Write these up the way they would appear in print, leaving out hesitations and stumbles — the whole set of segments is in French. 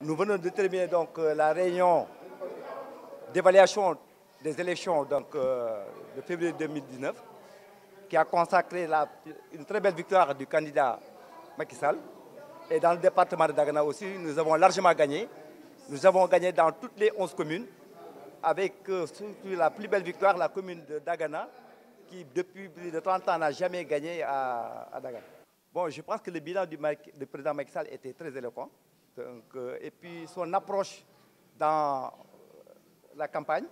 Nous venons de terminer donc la réunion d'évaluation des élections de février 2019 qui a consacré une très belle victoire du candidat Macky Sall. Et dans le département de Dagana aussi, nous avons largement gagné. Nous avons gagné dans toutes les 11 communes avec surtout la plus belle victoire, la commune de Dagana, qui depuis plus de 30 ans n'a jamais gagné à Dagana. Bon, je pense que le bilan du président Macky Sall était très éloquent. Et puis son approche dans la campagne,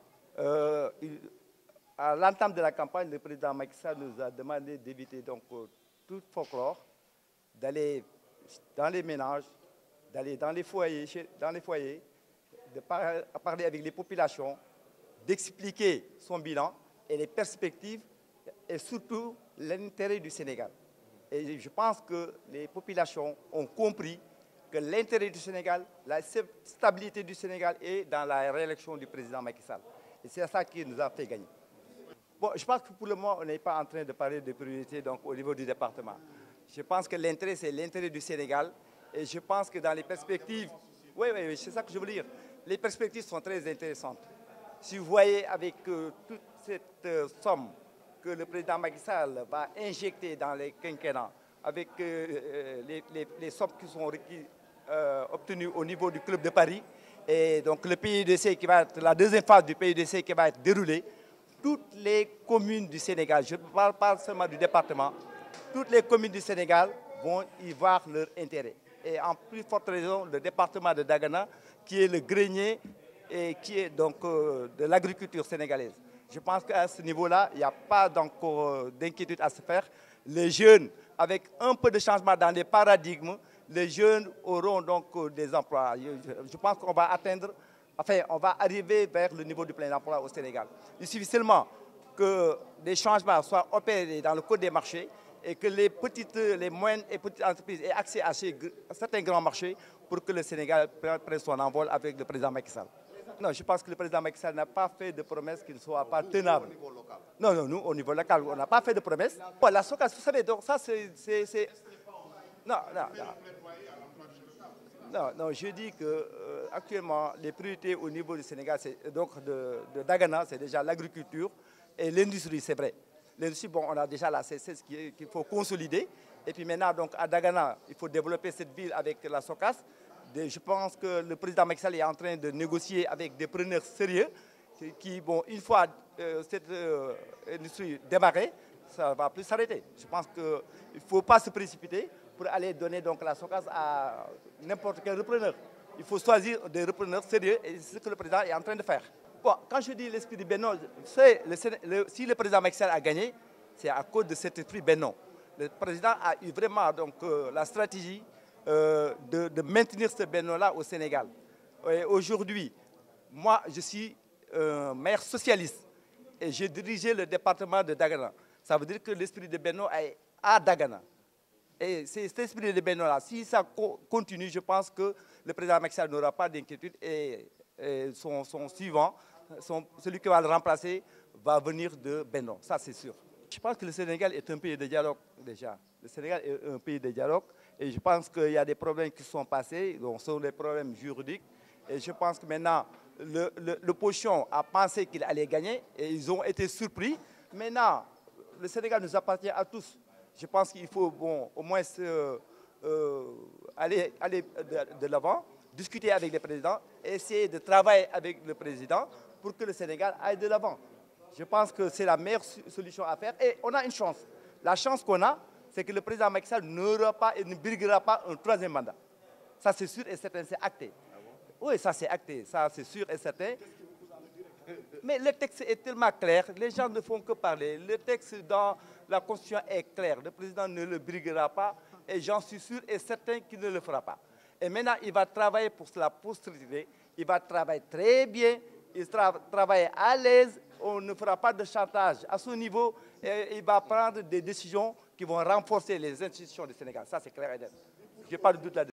à l'entame de la campagne, le président Macky Sall nous a demandé d'éviter tout folklore, d'aller dans les ménages, d'aller dans les foyers, de parler avec les populations, d'expliquer son bilan et les perspectives et surtout l'intérêt du Sénégal. Et je pense que les populations ont compris que l'intérêt du Sénégal, la stabilité du Sénégal est dans la réélection du président Macky Sall. Et c'est ça qui nous a fait gagner. Bon, je pense que pour le moment, on n'est pas en train de parler de priorité au niveau du département. Je pense que l'intérêt, c'est l'intérêt du Sénégal. Et je pense que dans les perspectives, oui, c'est ça que je veux dire. Les perspectives sont très intéressantes. Si vous voyez avec toute cette somme que le président Macky Sall va injecter dans les quinquennats, avec les sommes qui sont obtenues au niveau du Club de Paris, et donc le PUDC qui va être la deuxième phase du PUDC qui va être déroulée, toutes les communes du Sénégal, je ne parle pas seulement du département, toutes les communes du Sénégal vont y voir leur intérêt. Et en plus forte raison, le département de Dagana, qui est le grenier et qui est donc de l'agriculture sénégalaise. Je pense qu'à ce niveau-là, il n'y a pas d'inquiétude à se faire. Les jeunes, avec un peu de changement dans les paradigmes, les jeunes auront donc des emplois. Je pense qu'on va atteindre, enfin, on va arriver vers le niveau du plein emploi au Sénégal. Il suffit seulement que des changements soient opérés dans le code des marchés et que les moyennes et petites entreprises aient accès à certains grands marchés pour que le Sénégal prenne son envol avec le président Macky Sall. Non, je pense que le président Macky Sall n'a pas fait de promesses qui ne soient pas tenables. Non, nous, au niveau local, on n'a pas fait de promesses. Bon, la SOCAS, vous savez, donc ça, c'est... Non, je dis que actuellement, les priorités au niveau du Sénégal, donc de Dagana, c'est déjà l'agriculture et l'industrie, c'est vrai. L'industrie, bon, on a déjà la CSS qu'il faut consolider. Et puis maintenant, donc, à Dagana, il faut développer cette ville avec la SOCAS. Je pense que le président Macky Sall est en train de négocier avec des preneurs sérieux qui, bon, une fois cette industrie démarrée, ça ne va plus s'arrêter. Je pense qu'il ne faut pas se précipiter pour aller donner donc la SOCAS à n'importe quel repreneur. Il faut choisir des repreneurs sérieux et c'est ce que le président est en train de faire. Bon, quand je dis l'esprit du Benno, si le président Macky Sall a gagné, c'est à cause de cet esprit Benno. Le président a eu vraiment la stratégie de maintenir ce Benno-là au Sénégal. Aujourd'hui, moi, je suis maire socialiste et j'ai dirigé le département de Dagana. Ça veut dire que l'esprit de Benno est à Dagana. Et c'est cet esprit de Benno-là, si ça continue, je pense que le président Macky Sall n'aura pas d'inquiétude et son suivant, celui qui va le remplacer, va venir de Benno. Ça, c'est sûr. Je pense que le Sénégal est un pays de dialogue déjà. Le Sénégal est un pays de dialogue et je pense qu'il y a des problèmes qui sont passés, donc ce sont des problèmes juridiques. Et je pense que maintenant, l'opposition a pensé qu'il allait gagner et ils ont été surpris. Maintenant, le Sénégal nous appartient à tous. Je pense qu'il faut au moins aller de l'avant, discuter avec le président, essayer de travailler avec le président pour que le Sénégal aille de l'avant. Je pense que c'est la meilleure solution à faire et on a une chance. La chance qu'on a, c'est que le président Macky Sall n'aura pas et ne briguera pas un troisième mandat. Ça, c'est sûr et certain, c'est acté. Oui, ça, c'est acté, ça, c'est sûr et certain. Mais le texte est tellement clair, les gens ne font que parler. Le texte dans la Constitution est clair. Le président ne le briguera pas et j'en suis sûr et certain qu'il ne le fera pas. Et maintenant, il va travailler pour la postérité. Il va travailler très bien, il va travailler à l'aise. On ne fera pas de chantage à ce niveau et il va prendre des décisions qui vont renforcer les institutions du Sénégal. Ça, c'est clair et net. Je n'ai pas de doute là-dessus.